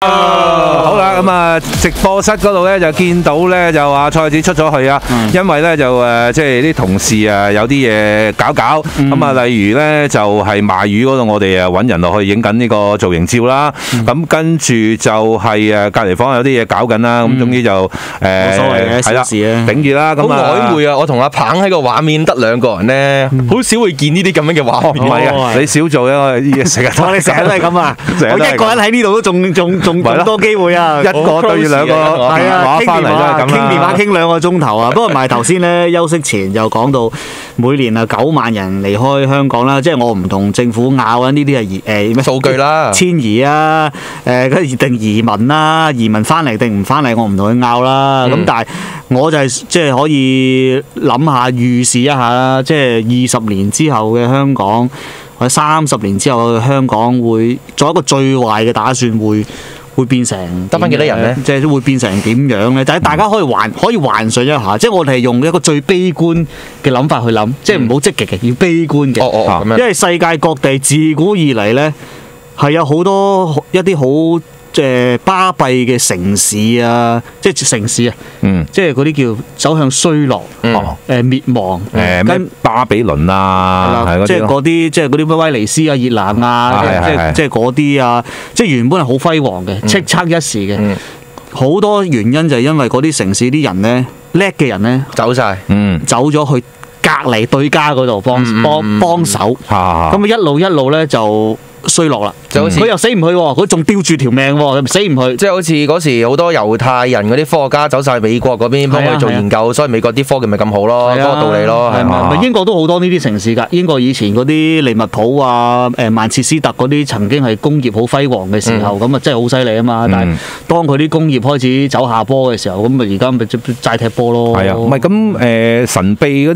好啦，咁啊，直播室嗰度咧就見到咧就話蔡子出咗去啊，因為咧就即係啲同事啊有啲嘢搞，咁啊例如咧就係賣魚嗰度，我哋揾人落去影緊呢個造型照啦，咁跟住就係隔離房有啲嘢搞緊啦，咁終於就冇所謂嘅小事啊， 頂住啦，咁好曖昧啊！我同阿鵬喺個畫面得兩個人咧，好少會見呢啲咁樣嘅畫面。 唔係啊，你少做啊，成日我哋成日都係咁啊，我一個人喺呢度都仲咁多機會啊， 一個對住兩個係啊， 翻嚟都係咁啦， 傾電話傾2個鐘頭啊。不過唔係頭先咧休息前就講到每年9萬人離開香港啦，即係我唔同政府拗啊，呢啲係咩數據啦， 遷移啊，定移民啦，移民翻嚟定唔翻嚟，我唔同佢拗啦。咁但係我就係即係可以諗下預示一下啦，即係20年之後嘅香港，或者30年之後嘅香港會做一個最壞嘅打算，會變成得翻幾多人咧？ 即係會變成點樣咧？但係大家可以幻想一下，即係我哋係用一個最悲觀嘅諗法去諗，即係唔好積極嘅，要悲觀嘅。 咁樣。 因為世界各地自古以嚟咧係有好多一啲好巴閉嘅城市啊，即係城市啊，即係嗰啲叫走向衰落，滅亡， 跟巴比倫啊， 即係嗰啲，即係嗰啲咩威尼斯啊、熱蘭啊，即係嗰啲啊，即係原本係好輝煌嘅，叱咤一時嘅，好多原因就係因為嗰啲城市啲人咧，叻嘅人咧走晒， 走咗去隔離對家嗰度幫手，咁啊一路咧就衰落啦，就好似佢又死唔去喎，佢仲吊住條命喎，死唔去。 即係好似嗰時好多猶太人嗰啲科學家走晒美國嗰邊幫佢做研究，所以美國啲科技咪咁好咯，嗰個道理咯。 係咪？英國都好多呢啲城市㗎。英國以前嗰啲利物浦啊、曼徹斯特嗰啲曾經係工業好輝煌嘅時候，咁啊真係好犀利啊嘛。但係當佢啲工業開始走下坡嘅時候，咁啊而家咪齋踢波咯。 係啊，唔係咁神秘嗰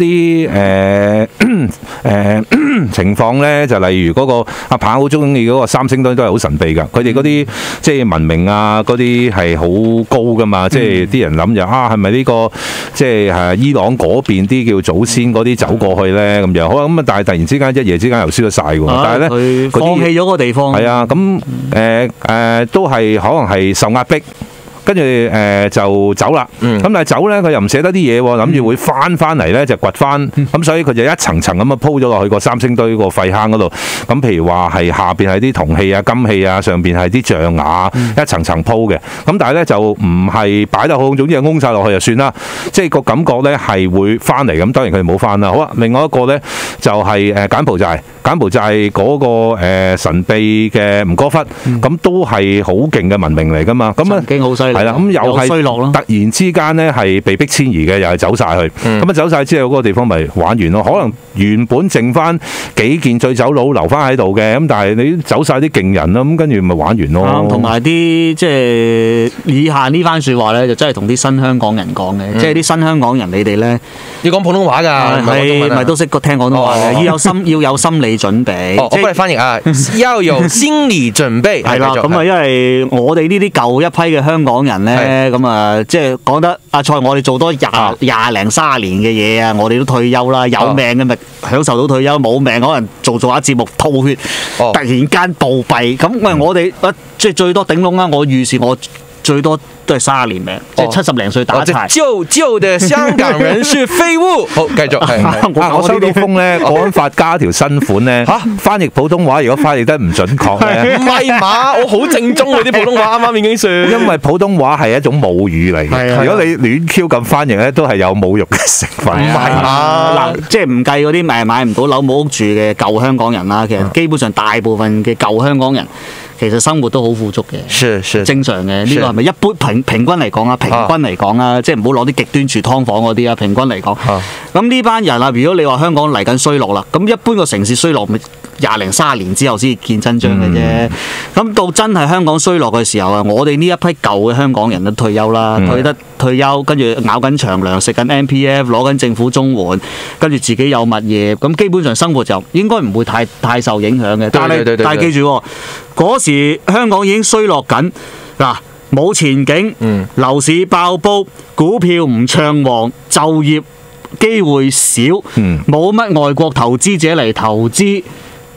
啲情況咧，就例如嗰個阿鵬好中意嗰個三星堆都係好神秘㗎。佢哋嗰啲即係文明啊，嗰啲係好高㗎嘛。即係啲人諗就係咪呢個即係伊朗嗰邊啲叫祖先嗰啲走過去咧咁樣？好啊，咁啊，但係突然之間一夜之間又消失晒喎。但係咧， 佢放棄咗個地方。 係啊，咁都係可能係受壓迫。跟住就走啦，咁但係走咧佢又唔捨得啲嘢喎，諗住會翻嚟咧就掘翻，咁所以佢就一層層咁啊鋪咗落去個三星堆個廢坑嗰度。咁譬如話係下邊係啲銅器啊、金器啊，上邊係啲象牙，一層層鋪嘅。咁但係咧就唔係擺得好，總之係擁晒落去就算啦。即係個感覺咧係會翻嚟，咁當然佢哋冇翻啦。好啊，另外一個咧就係柬埔寨嗰個神秘嘅吳哥窟，咁都係好勁嘅文明嚟㗎嘛。咁啊， 曾經好犀利。係啦， 咁又係衰落咯。 突然之間咧係被逼遷移嘅，又係走晒去。咁走晒之後，嗰個地方咪玩完咯。可能原本剩翻幾件醉酒佬留翻喺度嘅，咁但係你走晒啲勁人啦，咁跟住咪玩完咯。 同埋啲即係以下呢番説話咧，就真係同啲新香港人講嘅，即係啲新香港人，你哋咧要講普通話㗎， 咪都識聽廣東話嘅，要有心理準備。 我幫你翻譯啊，要有心理準備。 係啦，咁啊，因為我哋呢啲舊一批嘅香港人咧，咁啊，即係講得阿蔡，我哋做多廿零30年嘅嘢啊，我哋都退休啦，有命嘅咪享受到退休，冇命可能做下節目吐血，突然間暴斃，咁我哋即係最多頂籠啦，我預示我最多都係30年命，即係70零歲打柴。 舊的香港人是廢物。好，繼續係。 我收到風咧，國安法加條新款咧，翻譯普通話如果翻譯得唔準確咧， 唔係嘛？我好正宗嗰啲普通話，啱啱已經算。 因為普通話係一種母語嚟嘅，如果你亂 Q 咁翻譯咧，都係有侮辱嘅成分。 唔係嘛？嗱，即係唔計嗰啲買唔到樓冇屋住嘅舊香港人啦，其實基本上大部分嘅舊香港人。其實生活都好富足嘅，正常嘅。呢個係咪一般平均嚟講啊？平均嚟講啊，即係唔好攞啲極端住劏房嗰啲啊。平均嚟講，咁呢班人啊，如果你話香港嚟緊衰落啦，咁一般個城市衰落咪20零30年之後先見真章嘅啫。咁到真係香港衰落嘅時候啊，我哋呢一批舊嘅香港人都退休啦，退休，跟住咬緊長糧，食緊 MPF， 攞緊政府綜援，跟住自己有物業，咁基本上生活就應該唔會太受影響嘅。但係記住，嗰時香港已經衰落緊，嗱，冇前景，樓市爆煲，股票唔暢旺，就業機會少，冇乜外國投資者嚟投資。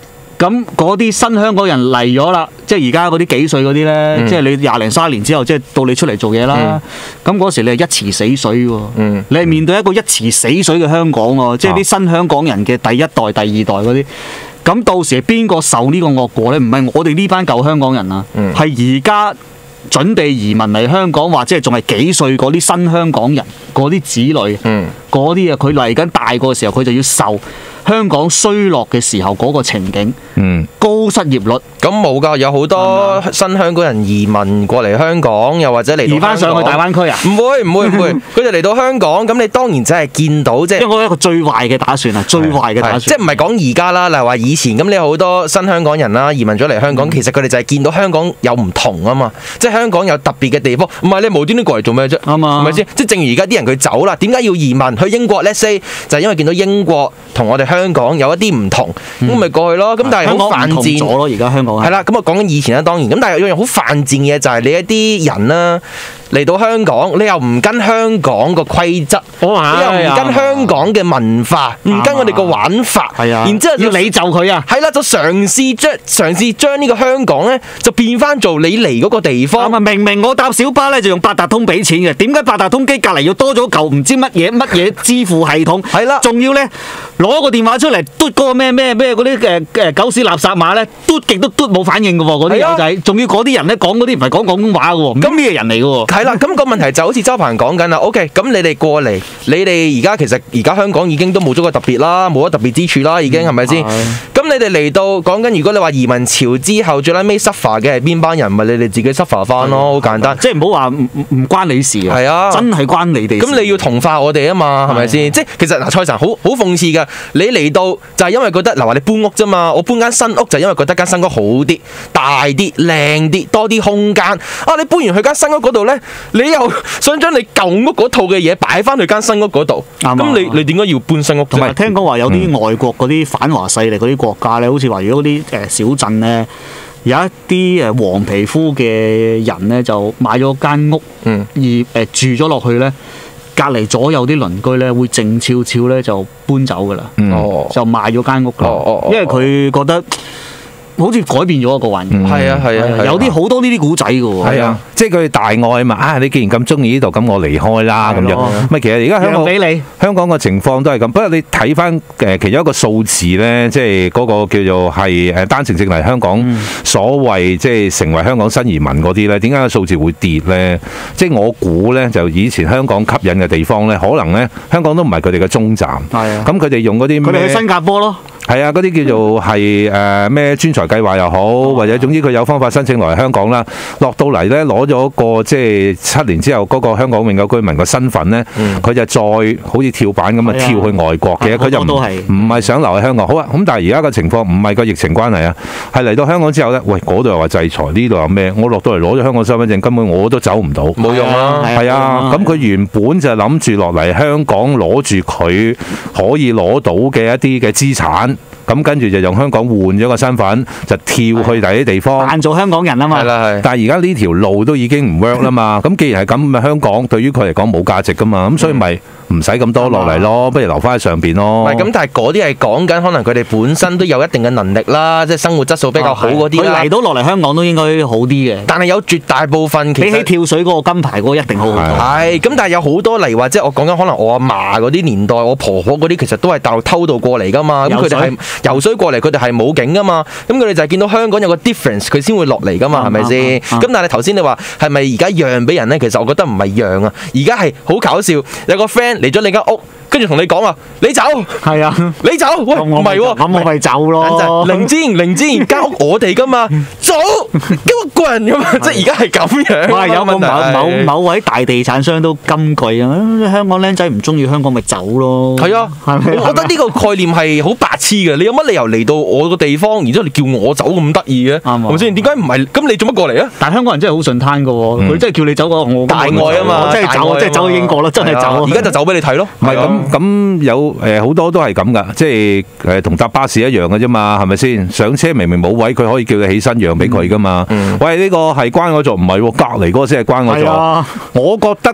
咁嗰啲新香港人嚟咗啦，即係而家嗰啲幾歲嗰啲咧，即係你20零30年之後，即係到你出嚟做嘢啦。咁嗰時你係一池死水喎，你係面對一個一池死水嘅香港喎，即係啲新香港人嘅第一代、第二代嗰啲。咁到時係邊個受呢個惡果咧？唔係我哋呢班舊香港人啊，係而家準備移民嚟香港，或者係仲係幾歲嗰啲新香港人嗰啲子女，嗰啲啊，佢嚟緊大個嘅時候，佢就要受香港衰落嘅時候嗰個情景，高失業率。 咁冇㗎，有好多新香港人移民過嚟香港，又或者嚟到移翻上去大灣區啊？ 唔會，佢哋嚟到香港，咁你當然就係見到即係。 因為我一個最壞嘅打算啊，最壞嘅打算。 即係唔係講而家啦，例如話以前咁，你好多新香港人啦移民咗嚟香港，其實佢哋就係見到香港有唔同啊嘛，即係香港有特別嘅地方。唔係你無端端過嚟做咩啫？啱啊，係咪先？即係正如而家啲人佢走啦，點解要移民去英國 ？Let's say 就係因為見到英國同我哋香港有一啲唔同，咁咪過去咯。咁但係好犯賤咗咯，而家香港係啦。咁我講緊以前啦，當然咁，但係有樣好犯賤嘅嘢就係你一啲人啦嚟到香港，你又唔跟香港個規則，你又唔跟香港嘅文化，唔跟我哋個玩法，然之後要你就佢啊， 係啦，就嘗試將呢個香港咧就變翻做你嚟嗰個地方。 明明我搭小巴咧就用八達通俾錢嘅，點解八達通機隔離要多咗嚿唔知乜嘢支付系統？係啦，仲要咧攞個電話出嚟嘟嗰個咩嗰啲狗屎垃圾碼咧，嘟極都嘟冇反應嘅喎，嗰啲友仔，仲要嗰啲人咧講嗰啲唔係講廣東話嘅喎，咁咩人嚟嘅喎？ 係啦，咁個問題就好似周鵬講緊啦。OK， 咁你哋過嚟，你哋而家香港已經都冇咗個特別啦，冇咗特別之處啦，已經係咪先？咁你哋嚟到講緊，如果你話移民潮之後最尾 suffer 嘅係邊班人，咪你哋自己 suffer 翻咯，好簡單。 即係唔好話唔關你事啊，係啊，真係關你哋事。 咁你要同化我哋啊嘛，係咪先？即係其實蔡神好諷刺㗎，你嚟到就係因為覺得嗱話你搬屋啫嘛，我搬間新屋就係因為覺得間新屋好啲、大啲、靚啲、多啲空間。啊，你搬完去間新屋嗰度咧，你又想將你舊屋嗰套嘅嘢擺翻去間新屋嗰度，咁你點解要搬新屋？ 同埋聽講話有啲外國嗰啲反華勢力嗰啲國家咧，好似話如果嗰啲小鎮咧，有一啲黃皮膚嘅人咧就買咗間屋，而住咗落去咧，隔離左右啲鄰居咧會靜悄悄咧就搬走㗎啦，就賣咗間屋㗎，因為佢覺得好似改變咗一個環境。 係啊， 有啲好多呢啲古仔㗎喎。 係啊，即係佢哋大愛啊嘛。你既然咁中意呢度，咁我離開啦咁樣。咪其實而家香港個情況都係咁。不過你睇翻其中一個數字咧，即係嗰個叫做係單程證嚟香港，所謂即係成為香港新移民嗰啲咧，點解個數字會跌咧？即係我估咧，就以前香港吸引嘅地方咧，可能咧香港都唔係佢哋嘅終站。係啊。咁佢哋用嗰啲佢哋去新加坡咯。 係啊，嗰啲叫做係咩專才計劃又好，或者總之佢有方法申請來香港啦。落到嚟咧，攞咗個即係7年之後嗰個香港永久居民個身份咧，佢就再好似跳板咁啊跳去外國嘅，佢就唔係想留喺香港。好啊，咁但係而家個情況唔係個疫情關係啊，係嚟到香港之後咧，喂嗰度又話制裁，呢度又咩？我落到嚟攞咗香港身份證，根本我都走唔到， 冇用啦。 係啊，咁佢原本就諗住落嚟香港攞住佢可以攞到嘅一啲嘅資產。咁跟住就用香港換咗個身份，就跳去第啲地方， 扮做香港人啊嘛。係啦，係。 但係而家呢條路都已經唔 work 啦嘛。咁既然係咁，香港對於佢嚟講冇價值噶嘛。咁所以咪唔使咁多落嚟咯，不如留翻喺上邊咯。 咁，但係嗰啲係講緊可能佢哋本身都有一定嘅能力啦，即係生活質素比較好嗰啲啦。 佢嚟到落嚟香港都應該好啲嘅。 但係有絕大部分其實比起跳水嗰個金牌嗰個一定好好多。 係。咁但係有好多例如話，即係我講緊可能我阿嫲嗰啲年代，我婆婆嗰啲其實都係大陸偷渡過嚟噶嘛。咁佢哋係游水過嚟，佢哋係冇境噶嘛。咁佢哋就係見到香港有個 difference， 佢先會落嚟噶嘛，係咪先？咁但係頭先你話係咪而家讓俾人咧？其實我覺得唔係讓啊，而家係好搞笑。有個 friend 嚟咗你間屋。跟住同你講話，你走， 係啊， 你走，喂，唔係喎， 咁我咪走咯。 零間間屋我哋噶嘛，走，一個人咁嘛，即係而家係咁樣。 有個某位大地產商都金句啊，香港僆仔唔中意香港咪走咯。 係啊，我覺得呢個概念係好白痴嘅。你有乜理由嚟到我個地方，然之後你叫我走咁得意嘅？係咪先？點解唔係？咁你做乜過嚟啊？ 但係香港人真係好順攤嘅喎，佢真係叫你走個我大愛啊嘛， 真係走，即係走去英國咯，真係走。 而家就走俾你睇咯。 唔係咁有好多都係咁噶，即係同搭巴士一樣嘅啫嘛，係咪先？上車明明冇位，佢可以叫你起身讓俾佢噶嘛。喂，呢個係關我座，唔係喎，隔離嗰個先係關我座。我覺得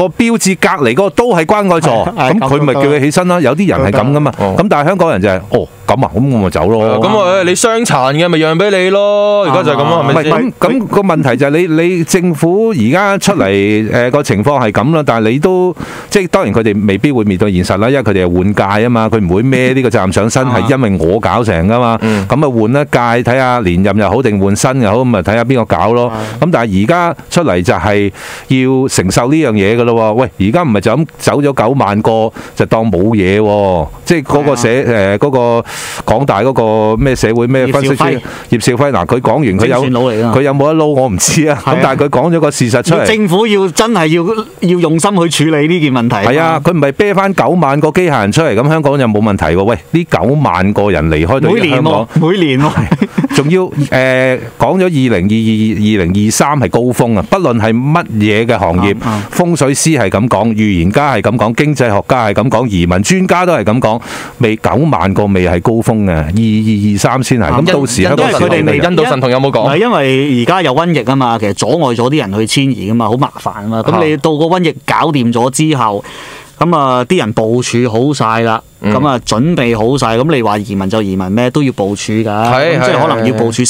個標誌隔離嗰個都係關愛座，咁佢咪叫佢起身啦。有啲人係咁噶嘛，咁但係香港人就係咁啊，咁我咪走咯。 咁你傷殘嘅咪讓俾你咯，而家就係咁啊，係咪先？ 咁個問題就係你政府而家出嚟個情況係咁啦，但係你都即係當然佢哋未必會面對現實啦，因為佢哋係換屆啊嘛，佢唔會孭呢個責任上身，係因為我搞成噶嘛。咁啊換一屆睇下連任又好定換新又好，咁咪睇下邊個搞咯。咁但係而家出嚟就係要承受呢樣嘢噶咯喎。喂，而家唔係就咁走咗9萬個就當冇嘢喎，即係嗰個嗰個港大嗰個咩社會咩分析師葉兆輝嗱，佢講完佢有冇得撈我唔知啊。咁但係佢講咗個事實出嚟， 政府要真係要用心去處理呢件問題。 係啊，佢唔係啤翻9萬個機械人出嚟，咁香港就冇問題喎。喂，呢9萬個人離開到香港， 每年仲要講咗2022、2023係高峰啊！不論係乜嘢嘅行業，風水師係咁講，預言家係咁講，經濟學家係咁講，移民專家都係咁講，未9萬個未係高峰嘅，22、23先係。咁到時香港佢哋未印度神童有冇講？ 因為而家有瘟疫啊嘛，其實阻礙咗啲人去遷移啊嘛，好麻煩啊嘛。咁你到個瘟疫搞掂咗之後，咁啊啲人部署好晒啦。咁啊，準備好晒，咁你話移民就移民咩？都要部署㗎，即係可能要部署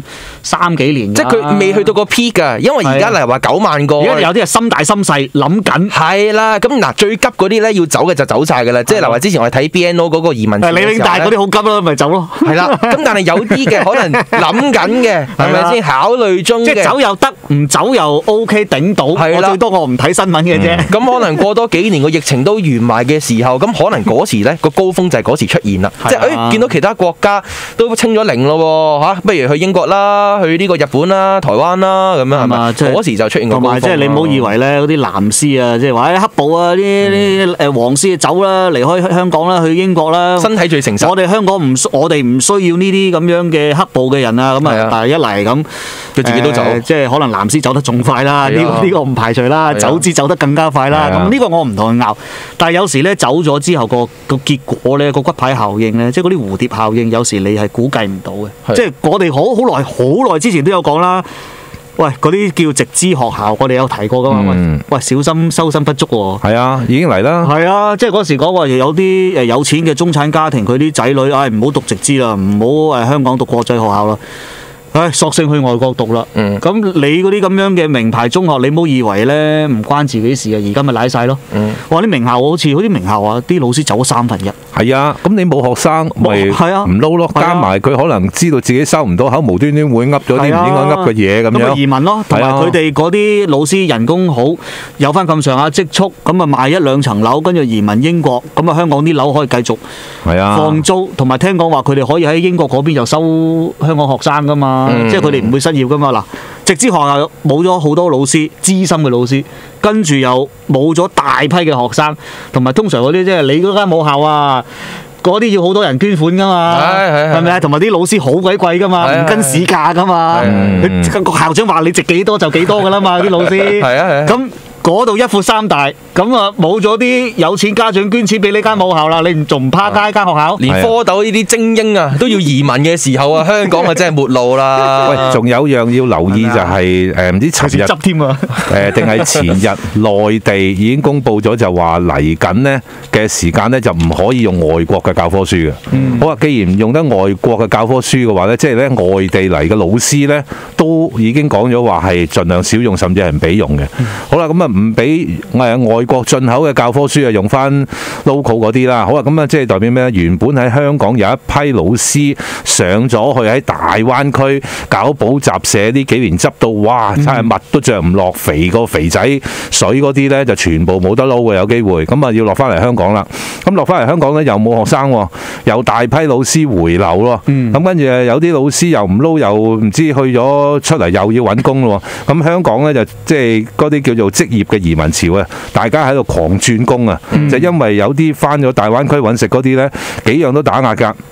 3幾年。 即係佢未去到個 peak 㗎，因為而家例如話9萬個， 而家有啲係心大心細諗緊。 係啦，咁嗱最急嗰啲咧要走嘅就走晒㗎啦，即係例如話之前我哋睇 BNO 嗰個移民， 李永大嗰啲好急咯，咪走咯。 係啦，咁但係有啲嘅可能諗緊嘅，係咪先考慮中嘅？ 即係走又得，唔走又 OK 頂到。係啦，最多我唔睇新聞嘅啫。 咁可能過多幾年個疫情都完埋嘅時候，咁可能嗰時咧。個高峰就係嗰時出現啦，即係見到其他國家都清咗零咯嚇，不如去英國啦，去呢個日本啦、台灣啦咁樣係嘛？嗰時就出現個高峰。同埋即係你唔好以為咧嗰啲藍絲啊，即係話黑暴啊啲黃絲走啦，離開香港啦，去英國啦， 身體最誠實。 我哋香港我哋唔需要呢啲咁樣嘅黑暴嘅人啊，咁啊，但係一嚟咁， 佢自己都走， 即係可能藍絲走得仲快啦，呢個唔排除啦，走資走得更加快啦。咁呢個我唔同佢拗，但係有時咧走咗之後個結果咧個骨牌效應咧，即係嗰啲蝴蝶效應，有時你係估計唔到嘅。即係我哋好耐之前都有講啦。喂，嗰啲叫直資學校，我哋有提過噶嘛？喂，小心收生不足喎。 係啊，已經嚟啦。 係啊，即係嗰時講話有啲有錢嘅中產家庭，佢啲仔女唔好讀直資啦，唔好香港讀國際學校啦。索性去外國讀啦。咁你嗰啲咁樣嘅名牌中學，你唔好以為咧唔關自己事啊！而家咪賴晒咯。哇！啲名校好似啲名校啊，啲老師走咗1/3。 係啊，咁你冇學生咪唔撈咯？加埋佢可能知道自己收唔到口，無端端會噏咗啲唔應該噏嘅嘢咁樣。 咁咪移民咯，同埋佢哋嗰啲老師人工好，有翻咁上下積蓄，咁啊賣1-2層樓，跟住移民英國，咁啊香港啲樓可以繼續放租，同埋聽講話佢哋可以喺英國嗰邊又收香港學生噶嘛。即係佢哋唔會失業噶嘛。嗱，直資學校冇咗好多老師，資深嘅老師，跟住又冇咗大批嘅學生，同埋通常嗰啲即係你嗰間母校啊，嗰啲要好多人捐款噶嘛，係咪啊？同埋啲老師好鬼貴噶嘛，唔跟市價噶嘛。個校長話你值幾多就幾多噶啦嘛，啲老師。咁嗰度一闊三大，咁啊冇咗啲有錢家長捐錢俾呢間母校啦，你仲唔趴街間學校？ 連科斗呢啲精英啊都要移民嘅時候啊，香港啊真係末路啦！ 喂，仲有樣要留意就係唔知尋日執添啊， 定係前日內地已經公布咗就話嚟緊呢嘅時間呢，就唔可以用外國嘅教科書嘅。好啊，既然唔用得外國嘅教科書嘅話呢，即係咧外地嚟嘅老師呢，都已經講咗話係盡量少用，甚至係唔俾用嘅。好啦，咁啊唔俾外國進口嘅教科書啊，用翻 local 嗰啲啦。好啊，咁啊即係代表咩？原本喺香港有一批老師上咗去喺大灣區搞補習社，呢幾年執到哇，真係物都着唔落，肥個肥仔水嗰啲呢，就全部冇得撈嘅，有機會咁啊要落翻嚟香港啦。咁落翻嚟香港呢，又冇學生喎，又大批老師回流咯。咁跟住有啲老師又唔撈，又唔知去咗出嚟又要揾工咯。咁香港呢，就即係嗰啲叫做職業嘅移民潮啊，大家喺度狂轉工啊，就因為有啲翻咗大灣區揾食嗰啲呢，幾樣都打壓㗎。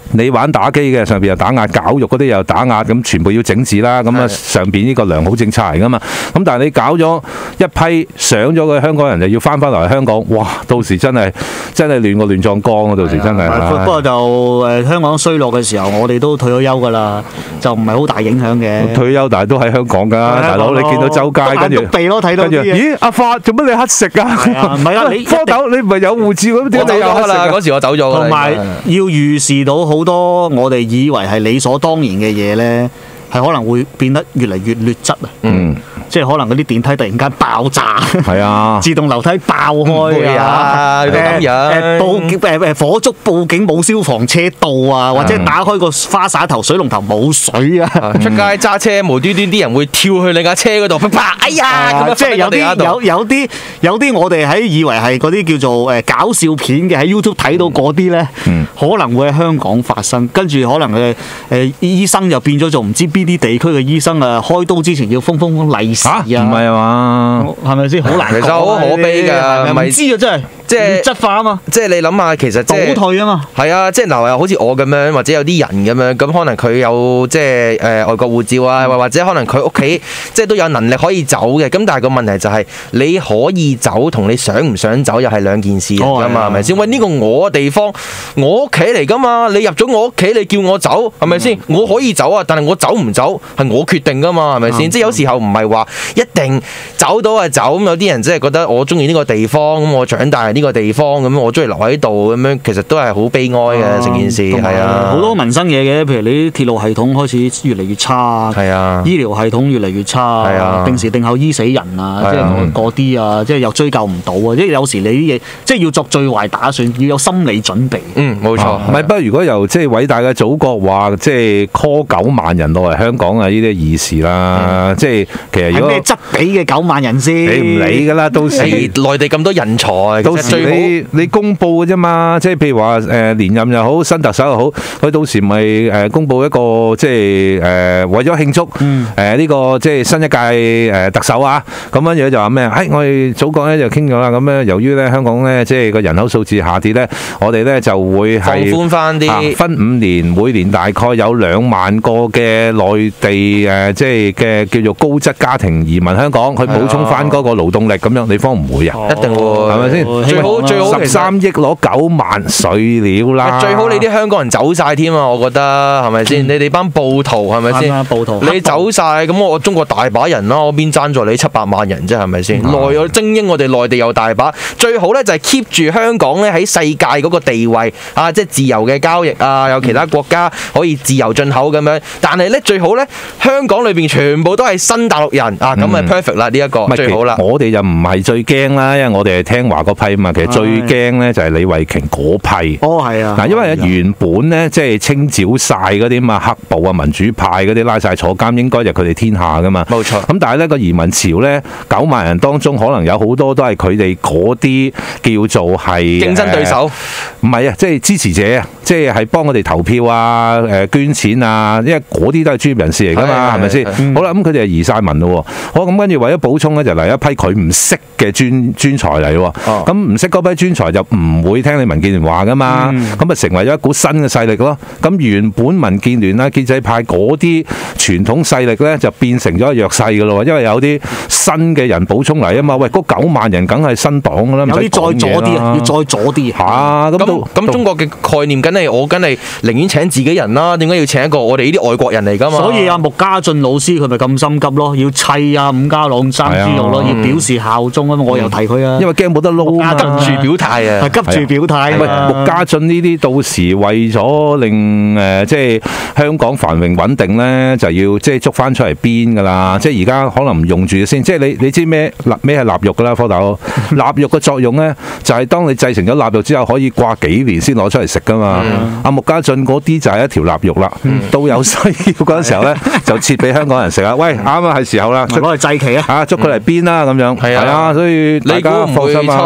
你玩打機嘅上邊又打壓，教育嗰啲又打壓，咁全部要整治啦。咁啊上邊呢個良好政策嚟噶嘛。咁但係你搞咗一批上咗嘅香港人，就要翻嚟香港，哇！到時真係亂過亂撞江啊！到時真係。 不過就香港衰落嘅時候，我哋都退咗休㗎啦，就唔係好大影響嘅。 退休但係都喺香港㗎，大佬你見到周街跟住鼻咯，睇到啲嘢。 咦？阿發做乜你乞食啊？ 唔係啊，你蝌蚪你唔係有護照咁點解你又乞食啊？ 嗰時我走咗。 同埋要預示到好多我哋以為係理所當然嘅嘢咧，係可能會變得越嚟越劣質啊！即係可能嗰啲電梯突然間爆炸，係啊，自動樓梯爆開啊，火燭報警冇消防車到啊，或者打開個花灑頭水龍頭冇水啊， 出街揸車無端端啲人會跳去你架車嗰度，啪！哎呀，咁即係有啲我哋以為係嗰啲叫做搞笑片嘅喺 YouTube 睇到嗰啲咧，可能會喺香港發生，跟住可能醫生又變咗做唔知邊啲地區嘅醫生啊，開刀之前要封利是啊， 唔係嘛？ 係咪先？好難講， 其實好可悲㗎， 唔知啊，真係。即係質化啊嘛， 即係你諗下，其實即係倒退啊嘛， 係啊，即係嗱，好似我咁樣，或者有啲人咁樣，咁可能佢有即係外國護照啊，或者可能佢屋企即係都有能力可以走嘅，咁但係個問題就係你可以走同你想唔想走又係兩件事㗎嘛，係咪先？喂，呢個我嘅地方，我屋企嚟㗎嘛，你入咗我屋企，你叫我走係咪先？我可以走啊，但係我走唔走係我決定㗎嘛，係咪先？即係有時候唔係話一定走到就走，咁有啲人即係覺得我中意呢個地方，咁我長大呢個地方咁，我中意留喺度咁樣，其實都係好悲哀嘅成件事，係啊， 好多民生嘢嘅，譬如你啲鐵路系統開始越嚟越差， 係啊， 醫療系統越嚟越差，係啊，定時定候醫死人啊，即係嗰啲啊，即係又追究唔到啊，即係有時你啲嘢即係要作最壞打算，要有心理準備。 冇錯。 唔係，不過如果由即係偉大嘅祖國話，即係 call 9萬人落嚟香港啊，呢啲易事啦。即係其實如果係咩質比嘅9萬人先， 你唔理㗎啦，到時內地咁多人才， 到時你公佈嘅啫嘛，即係譬如話連任又好，新特首又好，佢到時咪公佈一個即係為咗慶祝呢個即係新一屆特首啊，咁樣嘢就話咩？我哋祖國咧就傾咗啦，咁咧由於咧香港咧即係個人口數字下跌咧，我哋咧就會係放寬翻啲， 分5年，每年大概有2萬個嘅內地即係嘅叫做高質家庭移民香港，去補充翻嗰個勞動力咁樣，你方唔會啊？ 一定會， 係咪先？最好13億攞9萬水料啦！ 最好你啲香港人走晒添啊！我覺得係咪先？你哋班暴徒係咪先？ 暴徒你走晒咁，我中國大把人啦，我邊爭在你700萬人啫？係咪先？有精英，我哋內地又大把。最好咧就係 keep 住香港咧喺世界嗰個地位啊，即係自由嘅交易啊，有其他國家可以自由進口咁樣。但係咧最好咧，香港裏邊全部都係新大陸人啊，咁咪 perfect 啦！呢一個最好啦。 我哋就唔係最驚啦，因為我哋係聽話嗰批嘛。其實最驚咧就係李慧瓊嗰批。 係啊。嗱， 因為原本咧即係清剿晒嗰啲嘛黑暴啊、民主派嗰啲拉晒坐監，應該就佢哋天下噶嘛。 冇錯。 咁但係咧個移民潮咧9萬人當中，可能有好多都係佢哋嗰啲叫做係競爭對手。 唔係啊，即係支持者啊，即係幫我哋投票啊、捐錢啊，因為嗰啲都係專業人士嚟噶嘛，係咪先？好啦，咁佢哋就移晒民咯。好，咁跟住為咗補充咧，就嚟一批佢唔識嘅專才嚟喎。咁唔識嗰批專才就唔會聽你民建聯話噶嘛。咁啊成為咗一股新嘅勢力咯。咁原本民建聯啦、建制派嗰啲傳統勢力咧，就變成咗弱勢噶咯。因為有啲新嘅人補充嚟啊嘛。喂，嗰9萬人梗係新黨噶啦， 有啲再左啲啊，要再左啲。 咁中國嘅概念梗係我梗係寧願請自己人啦，點解要請一個我哋呢啲外國人嚟㗎嘛？ 所以穆家俊老師佢咪咁心急咯，要砌伍家朗3豬肉咯，要表示效忠啊嘛！我又提佢啊， 因為驚冇得撈啊， 急住表態啊， 係急住表態。 喂，穆家俊呢啲到時為咗令即係香港繁榮穩定咧，就要即係捉翻出嚟鞭㗎啦。即係而家可能唔用住先，即係你知咩係臘肉㗎啦，科豆。臘肉嘅作用咧，就係當你製成咗臘肉之後，可以掛幾年先攞出嚟食㗎嘛。阿穆家俊嗰啲就係一條臘肉啦，到有需要嗰陣時候咧，就切俾香港人食啦。喂，啱啊，係時候啦， 攞嚟祭旗啊！ 捉佢嚟鞭啦咁樣。係啊，所以你估唔會秋後算賬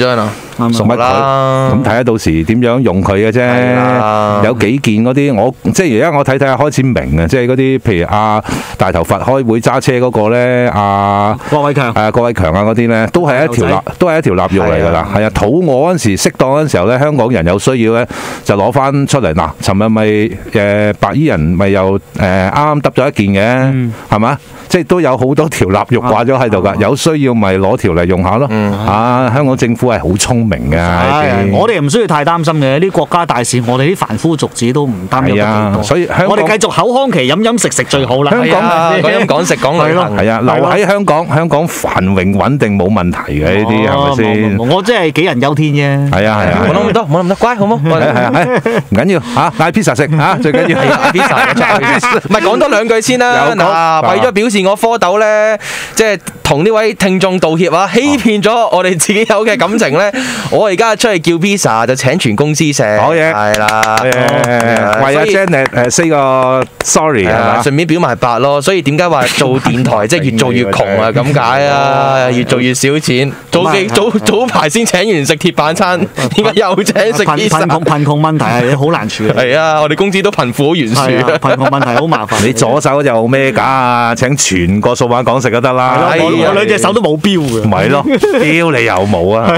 張啊， 送俾佢，咁睇下到時點樣用佢嘅啫。有幾件嗰啲，我即係而家我睇下開始明啊，即係嗰啲譬如大頭佛開會揸車嗰個咧， 郭偉強嗰啲咧，都係一條臘肉嚟㗎啦。係啊，肚餓嗰陣時，適當嗰陣時候咧，香港人有需要咧，就攞翻出嚟嗱。尋日咪白衣人咪又啱啱揼咗一件嘅，係嘛？即係都有好多條臘肉掛咗喺度㗎，有需要咪攞條嚟用下咯。香港政府係好聰明㗎。 我哋唔需要太擔心嘅，啲國家大事，我哋啲凡夫俗子都唔擔憂得幾多。 所以我哋繼續口腔期飲食最好啦。 香港講飲講食講旅行， 係啊，留喺香港繁榮穩定冇問題嘅呢啲係咪先？ 我真係杞人憂天啫。 係啊， 冇諗咁多，冇諗咁多，乖好冇？ 唔緊要嚇，嗌 pizza 食嚇，最緊要係嗌 pizza。唔係講多兩句先啦。嗱，為咗表示我蝌蚪咧，即係同呢位聽眾道歉啊，欺騙咗我哋自己有嘅感情咧，我而家出去叫 pizza 就請全公司食。 好嘢， 係啦， 為阿 Janet say 個 sorry 係嘛， 順便表埋白咯。所以點解話做電台即係越做越窮啊？咁解啊，越做越少錢。早排先請完食鐵板餐，點解又請食 pizza？ 貧窮問題係好難處理。 係啊，我哋工資都貧富好懸殊。 貧窮問題好麻煩。 你左手就咩㗎？請全個數碼港食就得啦。 我兩隻手都冇標嘅。 咪咯，標你有冇啊？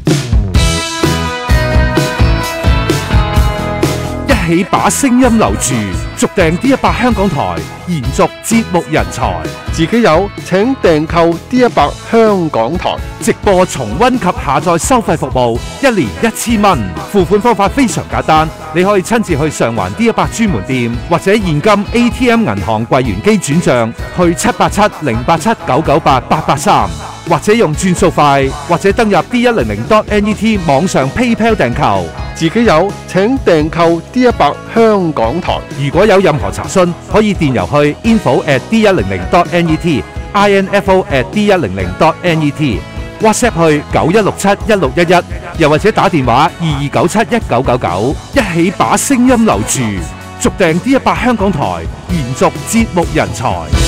一起把聲音留住，續訂 D100 香港台，延續節目人才。 自己有請訂購 D100 香港台直播重溫及下載收費服務，1年1000蚊。付款方法非常簡單，你可以親自去上環 D100 專門店，或者現金 ATM 銀行櫃員機轉帳去787-087-998-883，或者用轉數快，或者登入 D100.net 網上 PayPal 訂購。 自己有請訂購 D100 香港台。 如果有任何查詢，可以電郵去 info@d100.net info@d100.net WhatsApp 去91671611，又或者打電話22971999，一起把聲音留住，續訂 D100 香港台，延續節目人才。